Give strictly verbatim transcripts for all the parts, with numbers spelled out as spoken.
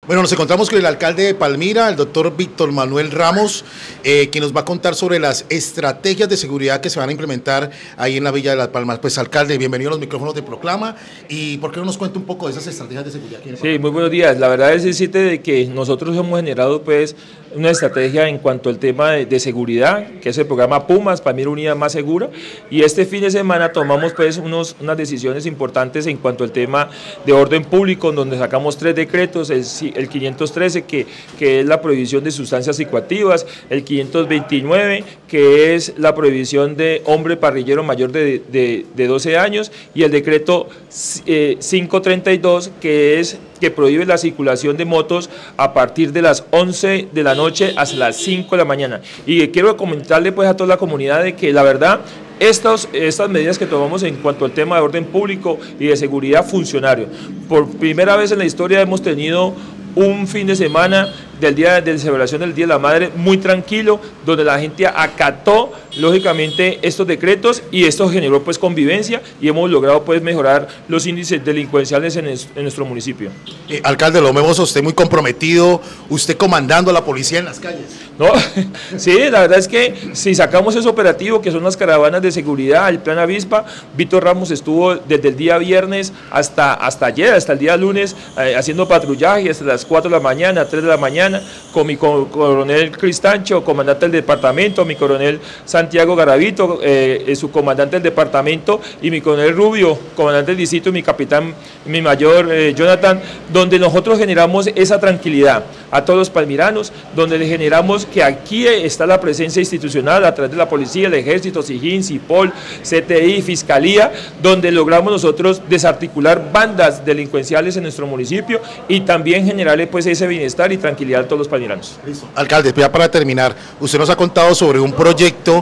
Bueno, nos encontramos con el alcalde de Palmira, el doctor Víctor Manuel Ramos, eh, quien nos va a contar sobre las estrategias de seguridad que se van a implementar ahí en la Villa de Las Palmas. Pues, alcalde, bienvenido a los micrófonos de Proclama, y ¿por qué no nos cuenta un poco de esas estrategias de seguridad? Sí, muy buenos días. La verdad es decirte de que nosotros hemos generado pues una estrategia en cuanto al tema de, de seguridad, que es el programa Pumas, Palmira Unida Más Segura, y este fin de semana tomamos pues unos, unas decisiones importantes en cuanto al tema de orden público, donde sacamos tres decretos, el, el quinientos trece, que, que es la prohibición de sustancias psicoactivas, el quinientos veintinueve, que es la prohibición de hombre parrillero mayor de, de, de doce años, y el decreto eh, quinientos treinta y dos, que es que prohíbe la circulación de motos a partir de las once de la noche hasta las cinco de la mañana. Y quiero comentarle pues a toda la comunidad de que la verdad Estas, estas medidas que tomamos en cuanto al tema de orden público y de seguridad funcionario. Por primera vez en la historia hemos tenido un fin de semana del día de celebración del Día de la Madre muy tranquilo, donde la gente acató lógicamente estos decretos, y esto generó pues convivencia, y hemos logrado pues mejorar los índices delincuenciales en, es, en nuestro municipio. Eh, alcalde, lo vemos a usted muy comprometido, usted comandando a la policía en las calles. No, sí, la verdad es que si sacamos ese operativo, que son las caravanas de seguridad, el plan Avispa, Víctor Ramos estuvo desde el día viernes hasta, hasta ayer, hasta el día lunes, eh, haciendo patrullaje hasta las cuatro de la mañana, tres de la mañana, con mi coronel Cristancho, comandante del departamento, mi coronel Santiago Garavito, eh, su comandante del departamento, y mi coronel Rubio, comandante del distrito, y mi capitán, mi mayor eh, Jonathan, donde nosotros generamos esa tranquilidad a todos los palmiranos, donde le generamos que aquí está la presencia institucional a través de la policía, el ejército, SIGIN, CIPOL, C T I, Fiscalía, donde logramos nosotros desarticular bandas delincuenciales en nuestro municipio y también generarle pues ese bienestar y tranquilidad a todos los palmiranos. Listo. Alcalde, ya para terminar, usted nos ha contado sobre un proyecto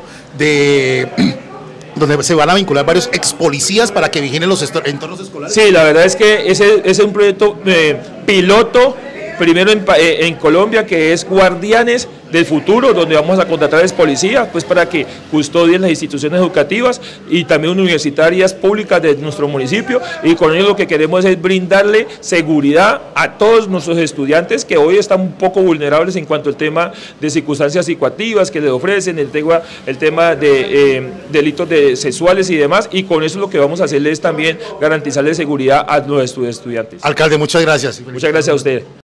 de donde se van a vincular varios ex policías para que vigilen los entornos escolares. Sí, la verdad es que ese, ese es un proyecto eh, piloto, primero en, en Colombia, que es Guardianes del Futuro, donde vamos a contratar a policías pues para que custodien las instituciones educativas y también universitarias públicas de nuestro municipio, y con ello lo que queremos es brindarle seguridad a todos nuestros estudiantes que hoy están un poco vulnerables en cuanto al tema de circunstancias psicoactivas que les ofrecen, el tema, el tema de eh, delitos de sexuales y demás, y con eso lo que vamos a hacerles es también garantizarle seguridad a nuestros estudiantes. Alcalde, muchas gracias. Muchas gracias a usted.